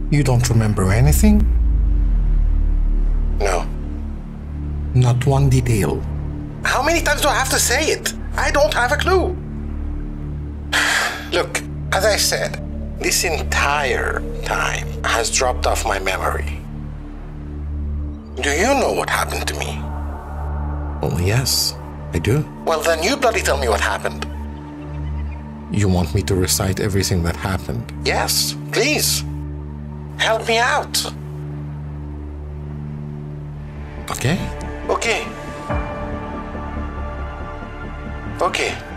You don't remember anything? No. Not one detail. How many times do I have to say it? I don't have a clue. Look, as I said, this entire time has dropped off my memory. Do you know what happened to me? Oh, yes, I do. Well, then you bloody tell me what happened. You want me to recite everything that happened? Yes, please. Help me out. Okay. Okay. Okay.